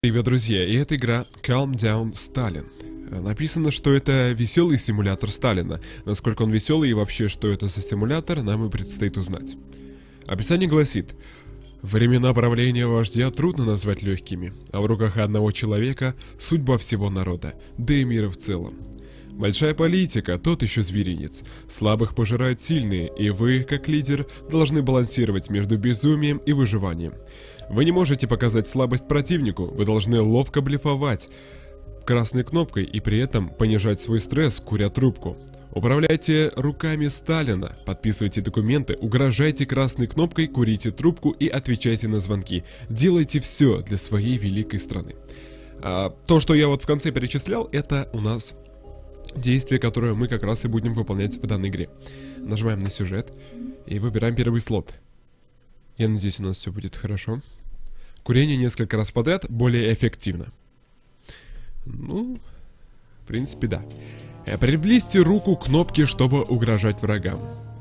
Привет, друзья, и это игра Calm Down Stalin. Написано, что это веселый симулятор Сталина. Насколько он веселый и вообще, что это за симулятор, нам и предстоит узнать. Описание гласит: времена правления вождя трудно назвать легкими, а в руках одного человека судьба всего народа, да и мира в целом. Большая политика, тот еще зверинец. Слабых пожирают сильные, и вы, как лидер, должны балансировать между безумием и выживанием. Вы не можете показать слабость противнику, вы должны ловко блефовать красной кнопкой и при этом понижать свой стресс, куря трубку. Управляйте руками Сталина, подписывайте документы, угрожайте красной кнопкой, курите трубку и отвечайте на звонки. Делайте все для своей великой страны. То, что я вот в конце перечислял, это у нас действие, которое мы как раз и будем выполнять в данной игре. Нажимаем на сюжет и выбираем первый слот. Я надеюсь, у нас все будет хорошо. Курение несколько раз подряд более эффективно. Ну, в принципе, да. Приблизьте руку к кнопке, чтобы угрожать врагам.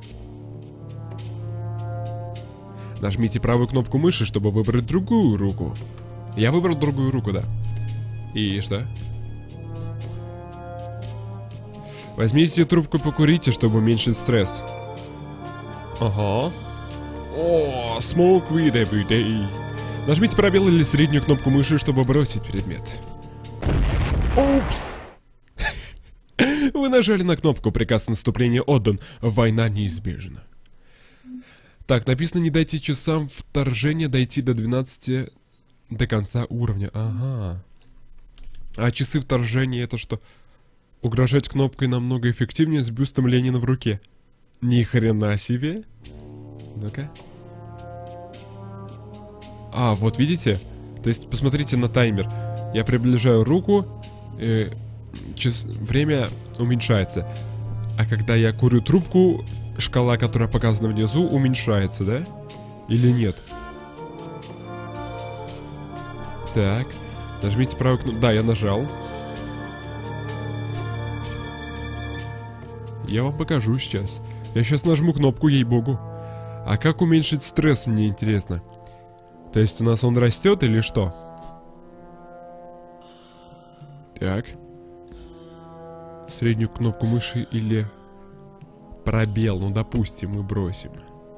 Нажмите правую кнопку мыши, чтобы выбрать другую руку. Я выбрал другую руку, да. И что? Возьмите трубку, покурите, чтобы уменьшить стресс. Ага. О, smoke weed every day. Нажмите пробел или среднюю кнопку мыши, чтобы бросить предмет. Упс! Вы нажали на кнопку, приказ наступления отдан. Война неизбежна. Так, написано: не дайте часам вторжения дойти до 12 до конца уровня. Ага. А часы вторжения это что? Угрожать кнопкой намного эффективнее с бюстом Ленина в руке. Ни хрена себе. Ну-ка. Вот видите? То есть посмотрите на таймер. Я приближаю руку, время уменьшается. А когда я курю трубку, шкала, которая показана внизу, уменьшается, да? Или нет? Так. Нажмите правую кнопку. Да, я нажал. Я вам покажу сейчас. Я сейчас нажму кнопку, ей-богу. А как уменьшить стресс, мне интересно. То есть у нас он растет или что? Так. Среднюю кнопку мыши или пробел, ну допустим, мы бросим.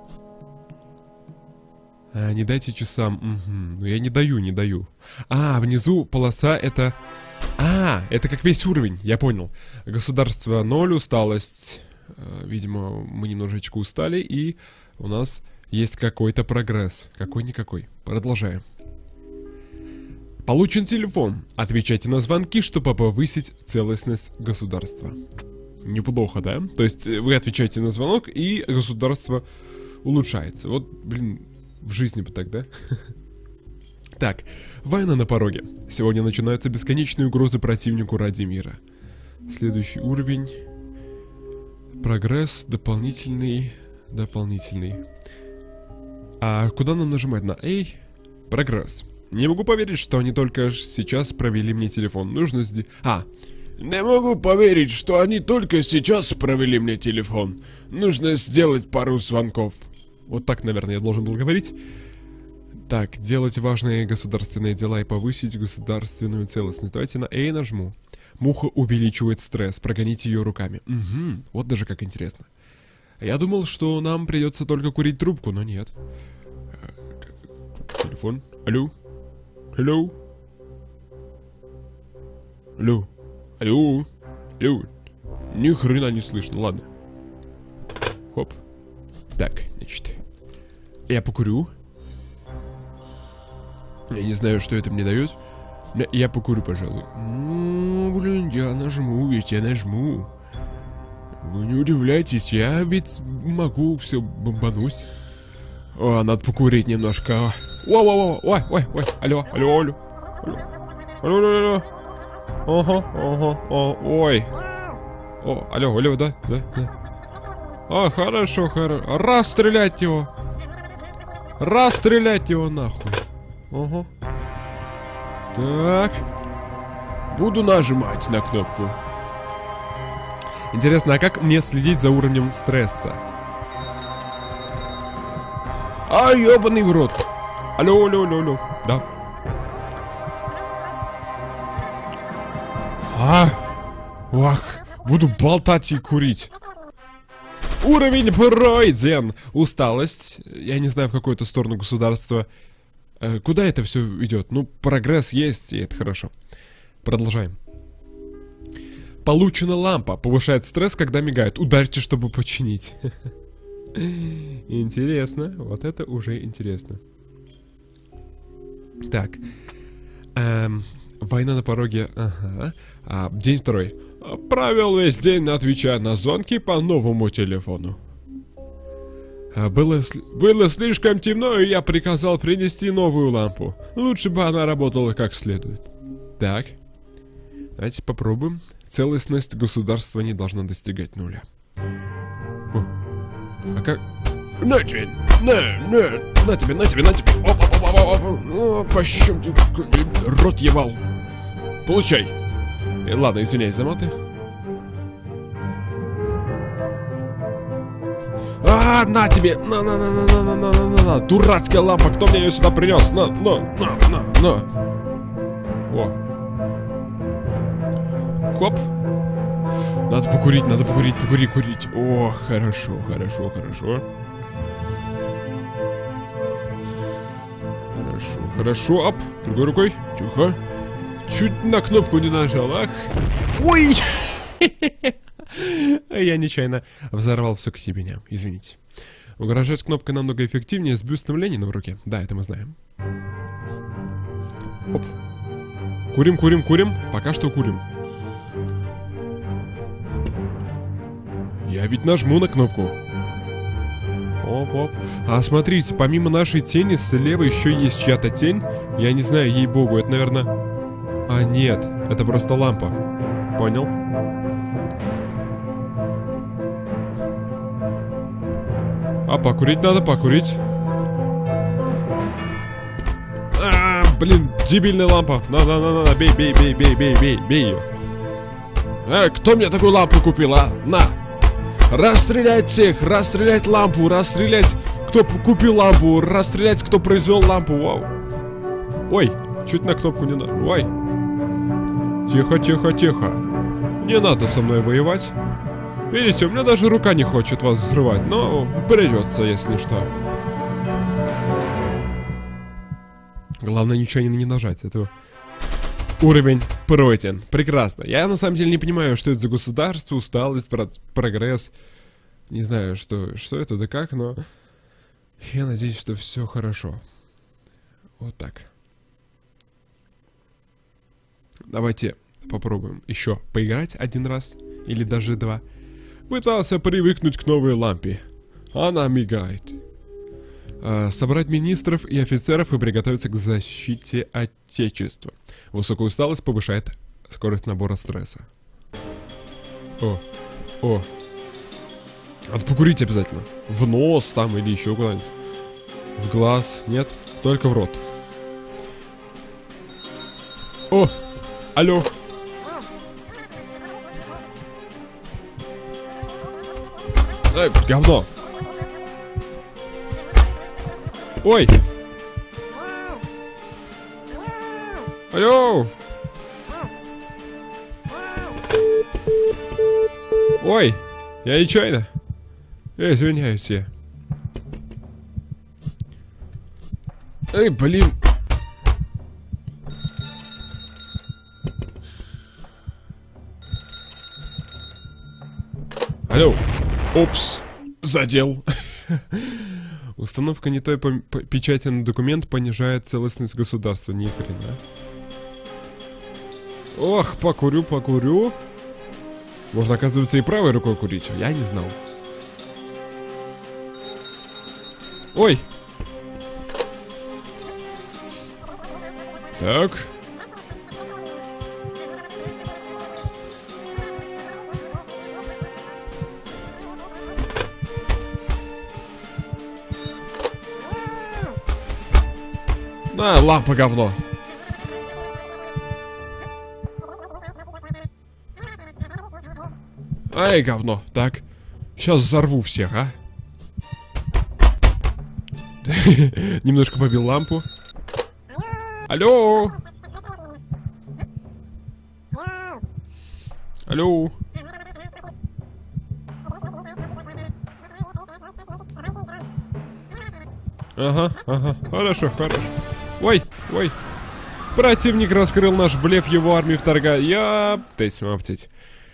Не дайте часам. Угу. Ну я не даю. Внизу полоса это... это как весь уровень, я понял. Государство 0, усталость. Видимо, мы немножечко устали, и у нас есть какой-то прогресс. Какой-никакой. Продолжаем. Получен телефон. Отвечайте на звонки, чтобы повысить целостность государства. Неплохо, да? То есть вы отвечаете на звонок, и государство улучшается. Вот, блин, в жизни бы так, да? Так, война на пороге. Сегодня начинаются бесконечные угрозы противнику ради мира. Следующий уровень. Прогресс, дополнительный. А куда нам нажимать? На A? Прогресс. Не могу поверить, что они только сейчас провели мне телефон. Нужно сделать... Не могу поверить, что они только сейчас провели мне телефон. Нужно сделать пару звонков. Вот так, наверное, я должен был говорить. Так, делать важные государственные дела и повысить государственную целостность. Давайте на A нажму. Муха увеличивает стресс. Прогоните ее руками. Угу, вот даже как интересно. Я думал, что нам придется только курить трубку, но нет. Телефон. Алло? Алло? Алло? Алло? Алло? Ни хрена не слышно, ладно. Хоп. Так, значит. Я покурю. Я не знаю, что это мне дает. Я покурю, пожалуй. Ну, блин, я нажму. Вы не удивляйтесь, я ведь могу все бомбануть. Надо покурить немножко. Ой, алло. Ой. Алло, да. Хорошо. Расстрелять его нахуй. Ага. Так. Буду нажимать на кнопку. Интересно, а как мне следить за уровнем стресса? Ёбаный в рот. Алло. Да. Ох, буду болтать и курить. Уровень пройден. Усталость. Я не знаю, в какую-то сторону государства. Куда это все идет? Ну, прогресс есть, и это хорошо. Продолжаем. Получена лампа. Повышает стресс, когда мигает. Ударьте, чтобы починить. Интересно. Вот это уже интересно. Так. Война на пороге. Ага. День второй. Провел весь день, отвечая на звонки по новому телефону. Было слишком темно, и я приказал принести новую лампу. Лучше бы она работала как следует. Так. Давайте попробуем. Целостность государства не должна достигать нуля. А как... На тебе! На тебе! Опа! Пощем ты, рот ебал. Получай. Ладно, извиняюсь за маты. На тебе! На! Дурацкая лампа, кто мне ее сюда принес? На! О. Хоп. Надо покурить. О, хорошо. Хорошо, оп. Другой рукой. Тихо. Чуть на кнопку не нажал, ах. Ой! Я нечаянно взорвал все к себе, извините. Угрожать кнопкой намного эффективнее с бюстом Ленина в руке. Да, это мы знаем. Оп. Курим. Пока что курим. Я ведь нажму на кнопку. Оп. А смотрите, помимо нашей тени, слева еще есть чья-то тень. Я не знаю, ей-богу, это, наверное... нет, это просто лампа. Понял? Покурить надо, покурить. Блин, дебильная лампа. На, бей ее. Кто мне такую лампу купил, а? На! Расстрелять всех, расстрелять лампу, расстрелять, кто купил лампу, расстрелять, кто произвел лампу. Вау. Ой, чуть на кнопку не надо. Ой. Тихо. Не надо со мной воевать. Видите, у меня даже рука не хочет вас взрывать, но придется, если что. Главное ничего не нажать, это... Уровень пройден. Прекрасно. Я на самом деле не понимаю, что это за государство, усталость, прогресс. Не знаю, что это да как, но... Я надеюсь, что все хорошо. Вот так. Давайте попробуем еще поиграть один раз. Или даже два. Пытался привыкнуть к новой лампе. Она мигает. Собрать министров и офицеров и приготовиться к защите Отечества. Высокая усталость повышает скорость набора стресса. О. Надо покурить обязательно. В нос там или еще куда-нибудь. В глаз. Нет, только в рот. О, алло. Говно. Ой. Алло. Ой, я нечаянно. Извиняюсь я. Эй, блин. Алло. Опс. Задел. Установка не той печати на документ понижает целостность государства. Ни хрена. Ох, покурю. Можно, оказывается, и правой рукой курить. Я не знал. Ой. Так. На, лампа говно. Ай, говно. Так. Сейчас взорву всех, а. Немножко побил лампу. Алло. Алло. Ага, ага, хорошо, хорошо. Ой, ой. Противник раскрыл наш блеф, его армии вторгает. Птить.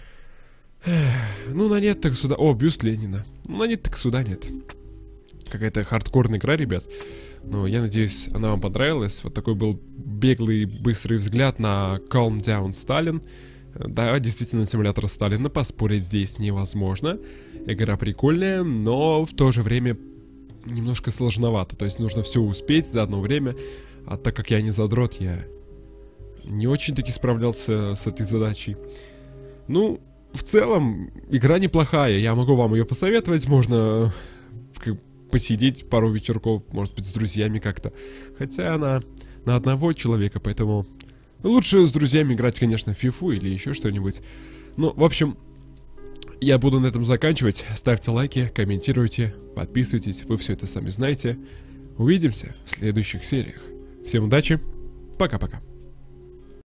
Ну, на нет, так сюда. О, бюст Ленина. Ну, на нет, так сюда нет. Какая-то хардкорная игра, ребят. Но я надеюсь, она вам понравилась. Вот такой был беглый, быстрый взгляд на Calm Down Stalin. Да, действительно, симулятор Сталина, поспорить здесь невозможно. Игра прикольная, но в то же время немножко сложновато. То есть нужно все успеть за одно время. А так как я не задрот, я не очень-таки справлялся с этой задачей. Ну, в целом, игра неплохая. Я могу вам ее посоветовать. Можно посидеть пару вечерков, может быть, с друзьями как-то. Хотя она на одного человека, поэтому лучше с друзьями играть, конечно, в фифу или еще что-нибудь. Ну, в общем, я буду на этом заканчивать. Ставьте лайки, комментируйте, подписывайтесь. Вы все это сами знаете. Увидимся в следующих сериях. Всем удачи. Пока-пока.